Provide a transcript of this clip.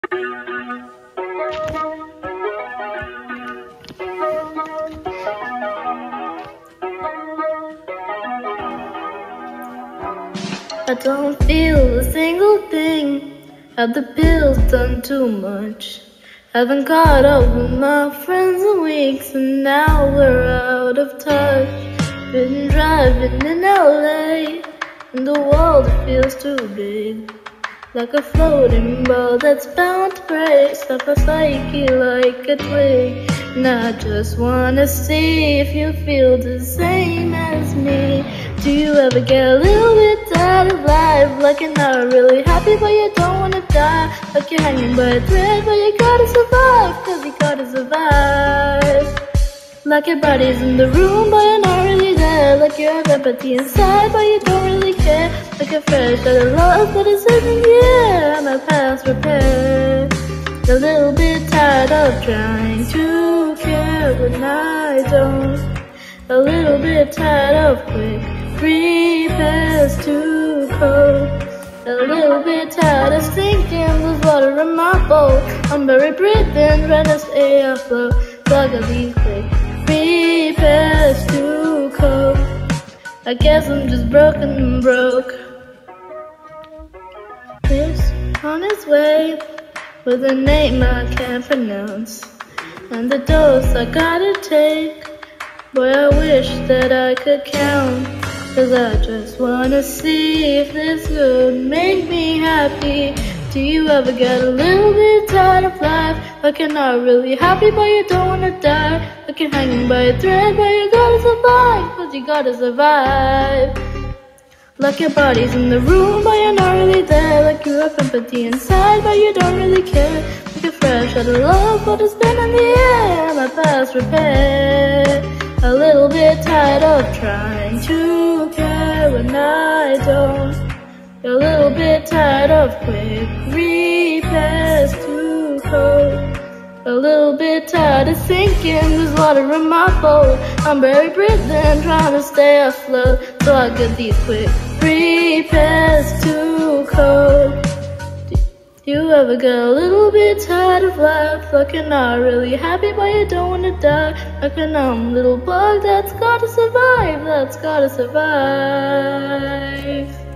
I don't feel a single thing. Have the pills done too much? Haven't caught up with my friends in weeks, and now we're out of touch. Been driving in LA, and the world feels too big, like a floating ball that's bound to break. Stuff a psyche like a twig. And I just wanna see if you feel the same as me. Do you ever get a little bit tired of life? Like you're not really happy but you don't wanna die. Like you're hanging by a thread but you gotta survive, cause you gotta survive. Like your body's in the room but you're not really there. Like you have empathy inside but you don't really care. Like you're fresh out of love but it's in the air. I'm a past repair. A little bit tired of trying to care when I don't. A little bit tired of quick repairs to cope. A little bit tired of sinking, there's water in my boat. I'm buried breathing, trying to stay afloat. Plug of these quick repairs to cope. I guess I'm just broken and broke. It's on its way with a name I can't pronounce, and the dose I gotta take. Boy, I wish that I could count, cause I just wanna see if this would make me happy. Do you ever get a little bit tired of life? Like you're not really happy but you don't wanna die. Like you're hanging by a thread but you gotta survive, cause you gotta survive. Like your body's in the room but you're not really there. Like you have empathy inside but you don't really care. Like you're fresh out of love but it's been in the air. My past repair. A little bit tired of trying to care when I don't. A little bit tired of quick repairs to cope. A little bit tired of sinking, there's water in my boat. I'm buried breathing, trying to stay afloat, so I get these quick repairs to cope. Do you ever get a little bit tired of life? Like you're not really happy but you don't wanna die. Like a numb little bug that's gotta survive, that's gotta survive.